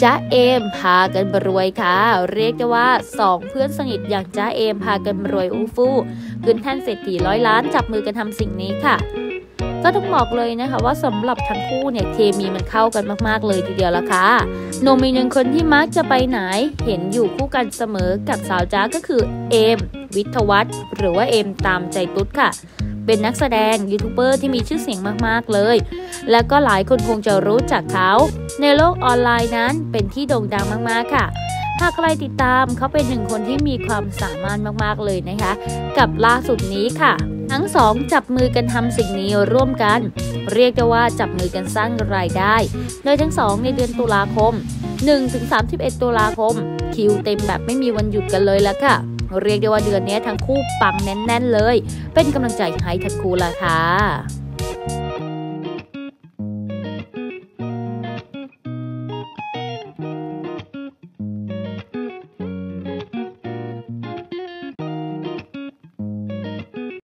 จ๊ะเอมพากันรวยค่ะเรียกได้ว่า2เพื่อนสนิทอย่างจ๊ะเอมพากันรวยอู้ฟู่ขึ้นแท่นเศรษฐี100 ล้านจับมือกันทำสิ่งนี้ค่ะก็ต้องบอกเลยนะคะว่าสำหรับทั้งคู่เนี่ยเคมีมันเข้ากันมากๆเลยทีเดียวละค่ะหนุ่มอีกหนึ่งคนที่มักจะไปไหนเห็นอยู่คู่กันเสมอกับสาวจ๊ะก็คือเอมวิทวัฒน์หรือว่าเอมตามใจตุ๊ดค่ะเป็นนักแสดงยูทูบเบอร์ที่มีชื่อเสียงมากๆเลยและก็หลายคนคงจะรู้จักเขาในโลกออนไลน์นั้นเป็นที่โด่งดังมากๆค่ะหากใครติดตามเขาเป็นหนึ่งคนที่มีความสามารถมากๆเลยนะคะกับล่าสุดนี้ค่ะทั้งสองจับมือกันทำสิ่งนี้ร่วมกันเรียกได้ว่าจับมือกันสร้างรายได้โดยทั้งสองในเดือนตุลาคม 1-31 ตุลาคมคิวเต็มแบบไม่มีวันหยุดกันเลยละค่ะเรียกได้ว่าเดือนนี้ทั้งคู่ปังแน่นๆเลยเป็นกำลังใจให้ทั้งคู่ละค่ะ